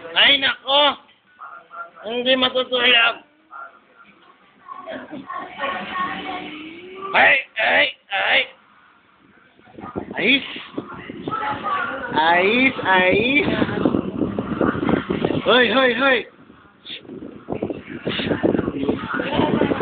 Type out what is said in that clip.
Ay, nako! Hindi matutulog. Ay, ay, ay. Ais. Ais, ais. Hoy, hoy, hoy.